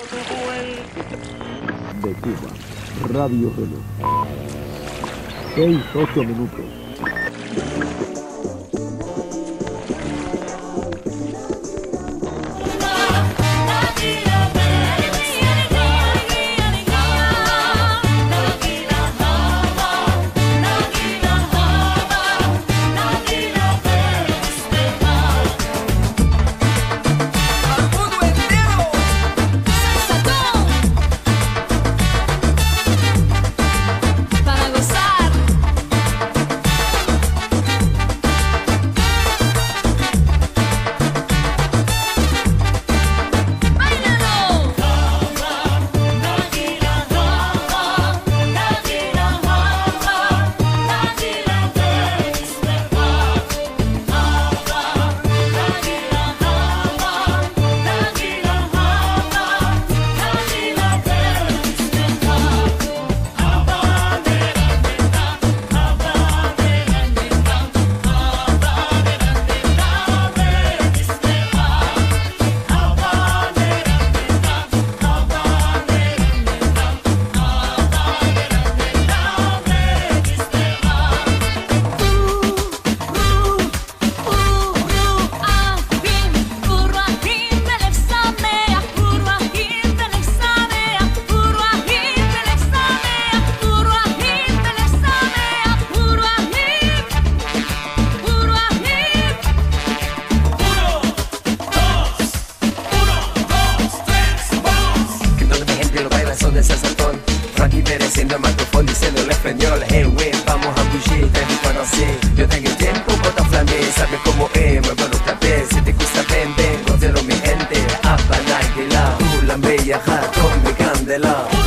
De Cuba, Radio Reloj. 6-8 minutos. De Sazatón, Frankie Pérez en el micrófono diciendo el español. Hey, wey, vamos a bouger, te reconocer. Yo tengo el tiempo, bota flamé, sabes cómo es, muevo los tapés. Si te gusta, ven, ven, cócelo mi gente. Apa, Nike, la, la bella, con mi candela.